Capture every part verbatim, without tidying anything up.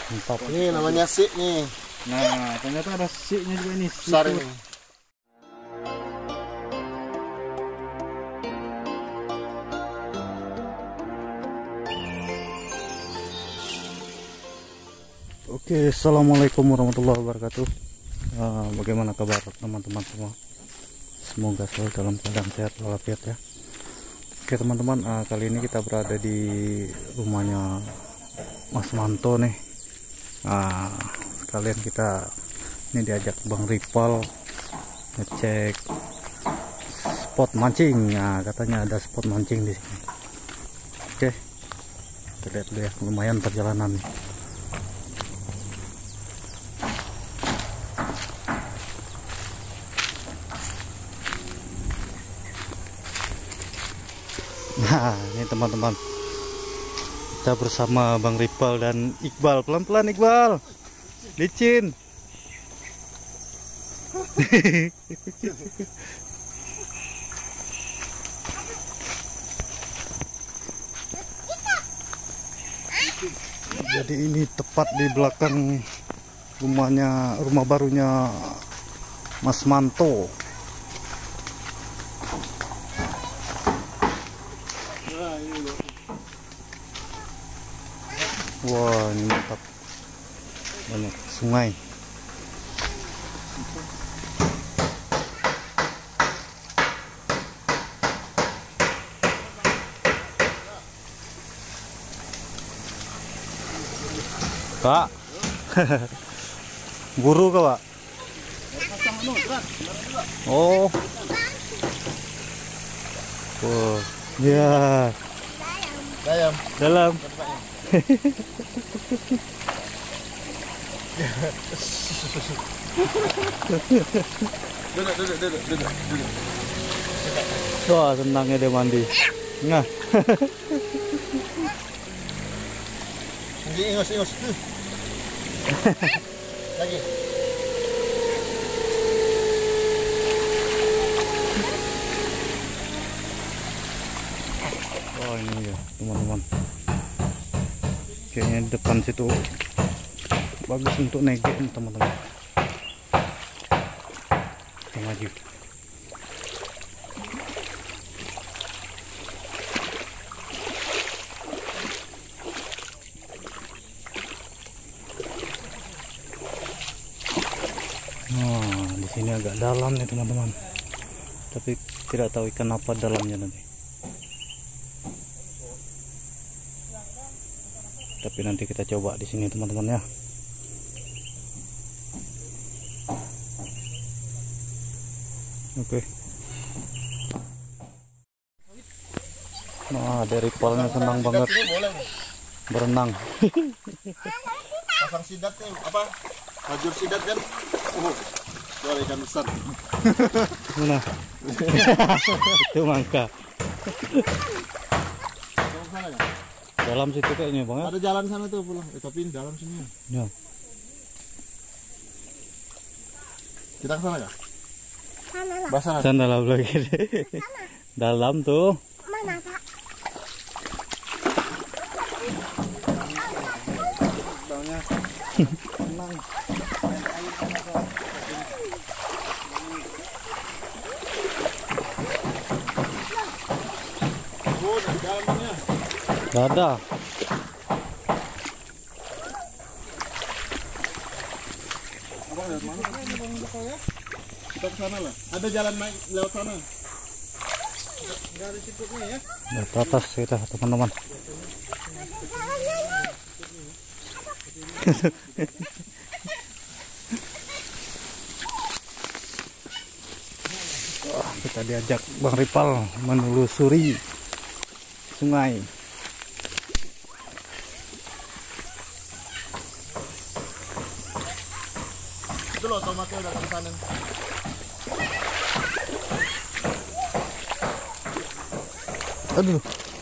Mantap. Ini namanya sik nih. Nah, ternyata ada siknya juga ini. Besar ini. Oke, assalamualaikum warahmatullahi wabarakatuh. Uh, bagaimana kabar teman-teman semua? Semoga selalu dalam keadaan sehat walafiat ya. Oke teman-teman, uh, kali ini kita berada di rumahnya Mas Manto nih. Nah, sekalian kita ini diajak Bang Ripal ngecek spot mancing. Nah, katanya ada spot mancing di sini. Oke, kita lihat dulu ya, lumayan perjalanan nih. Nah, ini teman-teman, kita bersama Bang Ripal dan Iqbal. Pelan-pelan Iqbal, licin. Jadi ini tepat di belakang rumahnya, rumah barunya Mas Manto. Wah, ini mantap, banyak sungai. Pak, buru kah Pak? Oh, oh, ya, Dalam. dalam. Duduk, duduk, duduk, duduk, duduk. Wah, senangnya dia mandi. Nah, Ingus, ingus. Lagi. oh ini ya teman-teman. Kayaknya di depan situ bagus untuk nege teman-teman. Kita maju. Nah, di sini agak dalam nih teman-teman. Tapi tidak tahu ikan apa dalamnya nanti. Tapi nanti kita coba di sini teman-teman ya. Oke. Nah, dari Ripalnya senang banget berenang. Pasang sidat nih, apa? Hajur sidat kan? Oh, suara ikan besar. Mana? Itu mangka. Sana ya? Dalam situ kayaknya Bang ya. Ada jalan sana tuh pulang. Eh, tapi ini dalam sini. Ya. Kita ke sana enggak? Sana lah. Basah. Sana lah lagi. Dalam tuh. Mana Pak? Baunya tenang. Oh, di dalamnya. Gak ada. Abang lihat mana? Kita ke sana lah. Ada jalan naik lewat sana. Enggak ada situnya ya. Di atas kita teman-teman. Wah, kita diajak Bang Ripal menelusuri sungai. Itu loh tomatnya udah ke sana. Aduh.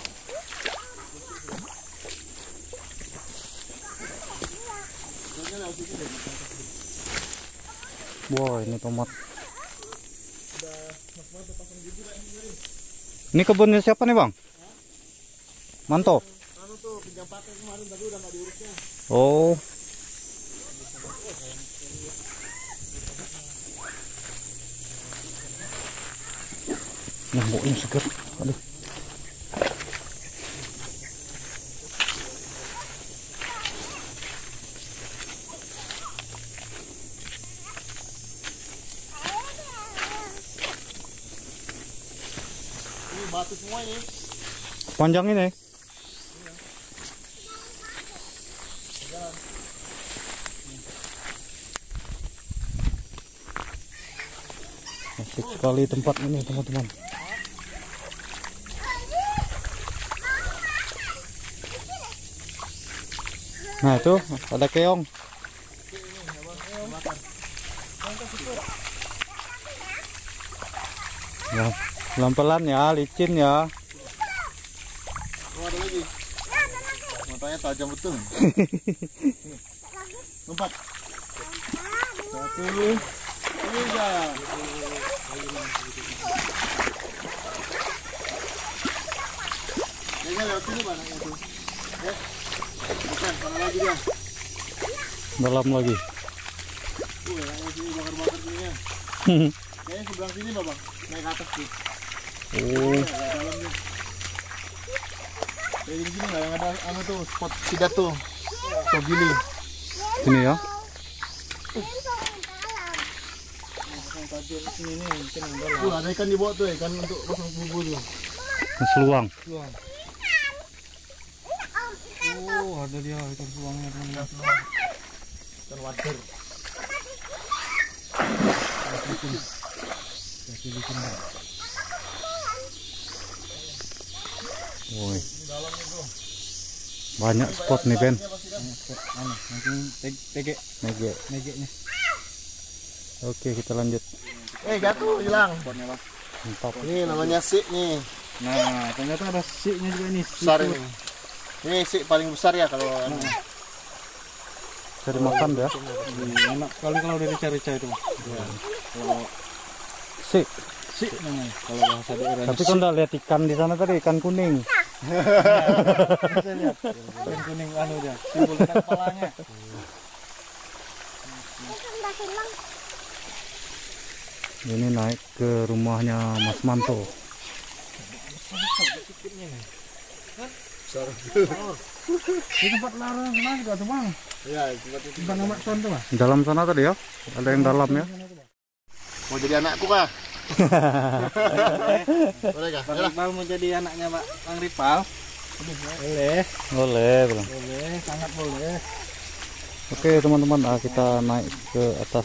Wah, ini tomat. Ini kebunnya siapa nih Bang? Manto. Anu tuh pinjam pakai kemarin tadi udah nggak diurusnya. Oh, Nyambuknya seger. Aduh. Ini batu semua ini. Panjang ini. Asik sekali tempat ini teman-teman. Nah itu ada keong. Ya, pelan-pelan ya, licin ya. Oh, ada lagi. Matanya tajam betul. Empat. Satu. Tiga. Dia lewat sini banyaknya tuh. Ya. Bukan, mana lagi dia? Dalam lagi. Uh, yang sini bakar-bakar sini ya. Kayaknya sebelah sini Bang, naik ke atas tuh. Oh, Ya, dalamnya. Kayak gini gini nggak yang ada anu tuh spot sidat tuh. Tuh gini. ini ya. Uh, ada ikan di bawah tuh, ikan untuk pasang bubur tuh. Seluang. Oh, ada dia ikan seluangnya teman-teman. Ikan wader. Woi. Banyak spot nih Ben. Tege, Nege. negenya. Oke kita lanjut. Eh jatuh hilang. Mantap. Ini namanya sik nih. Nah, ternyata ada siknya juga ini. Besar ini. Ini sik paling besar ya kalau anu. Cari makan ya. Enak sekali kalau dari cari-cari itu. Ya. Kalau Sik. sik namanya kalau bahasa daerah. Tapi kan udah lihat ikan di sana tadi, ikan kuning. Bisa lihat. Ikan kuning anu dia, simbol ikan kepalanya. Ini naik ke rumahnya Mas Manto. Di tempat larang sana juga tuh Bang. Iya, tempat itu. Tempat nomor ton tuh Bang. Dalam sana tadi ya. Ada yang dalam ya. Mau jadi anakku kah? Boleh kah? Bang Ripal mau jadi anaknya Pak Bang Ripal? Boleh, Boleh, bilang. boleh, sangat boleh. Oke teman-teman, ah, kita naik ke atas.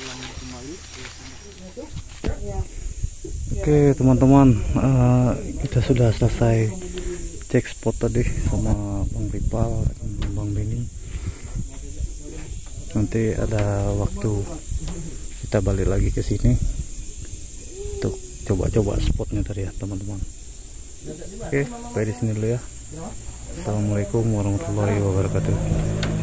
Oke teman-teman, ah, kita sudah selesai cek spot tadi sama Bang Ripal dan Bang Beni. Nanti ada waktu kita balik lagi ke sini untuk coba-coba spotnya tadi ya teman-teman. Oke, sampai di sini dulu ya. Assalamualaikum warahmatullahi wabarakatuh.